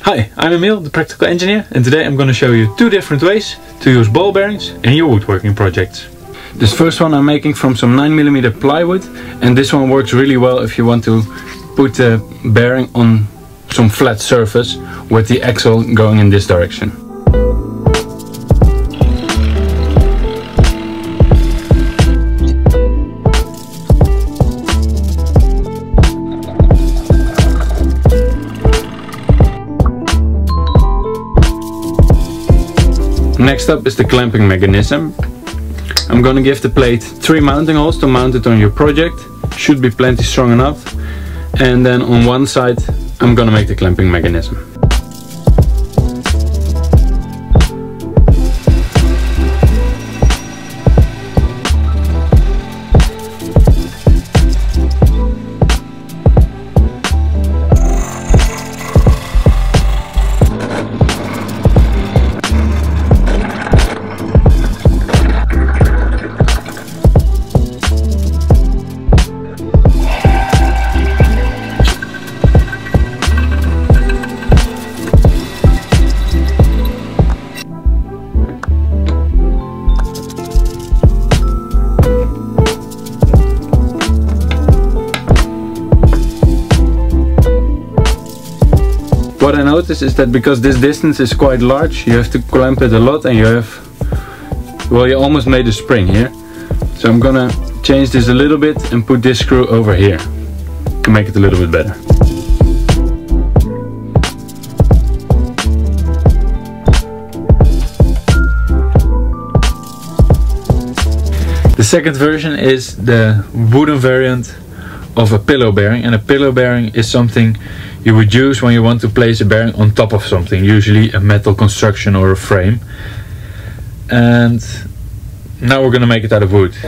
Hi, I'm Emil, the Practical Engineer, and today I'm going to show you two different ways to use ball bearings in your woodworking projects. This first one I'm making from some 9mm plywood, and this one works really well if you want to put the bearing on some flat surface with the axle going in this direction. Next up is the clamping mechanism. I'm gonna give the plate 3 mounting holes to mount it on your project. Should be plenty strong enough. And then on one side I'm gonna make the clamping mechanism. What I noticed is that because this distance is quite large, you have to clamp it a lot, and you almost made a spring here. So I'm gonna change this a little bit and put this screw over here to make it a little bit better. The second version is the wooden variant of a pillow bearing, and a pillow bearing is something you would use when you want to place a bearing on top of something, usually a metal construction or a frame. And now we're gonna make it out of wood.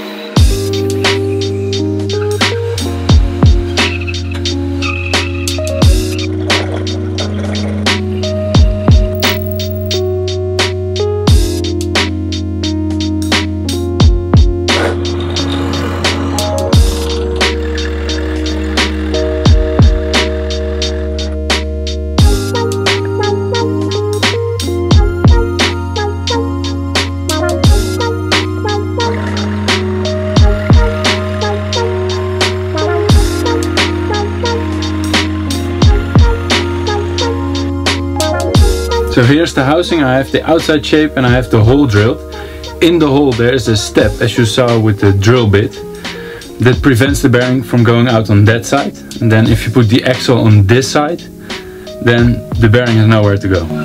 So here's the housing. I have the outside shape and I have the hole drilled. In the hole there is a step, as you saw with the drill bit, that prevents the bearing from going out on that side. And then if you put the axle on this side, then the bearing has nowhere to go.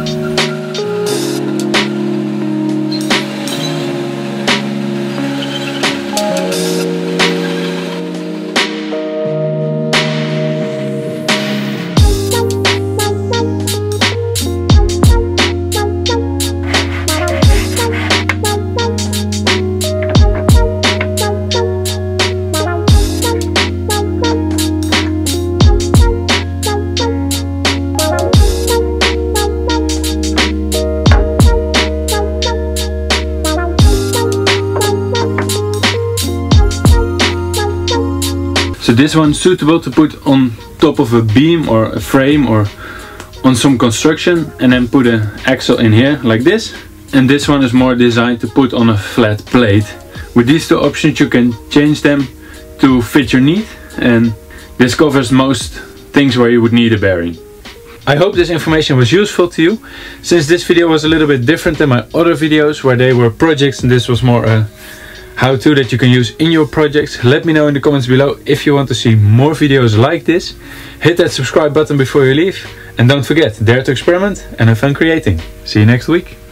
So this one's suitable to put on top of a beam or a frame or on some construction, and then put an axle in here like this. And this one is more designed to put on a flat plate. With these two options you can change them to fit your need, and this covers most things where you would need a bearing. I hope this information was useful to you. Since this video was a little bit different than my other videos where they were projects and this was more a how-to that you can use in your projects, let me know in the comments below if you want to see more videos like this. Hit that subscribe button before you leave, and don't forget, dare to experiment and have fun creating. See you next week.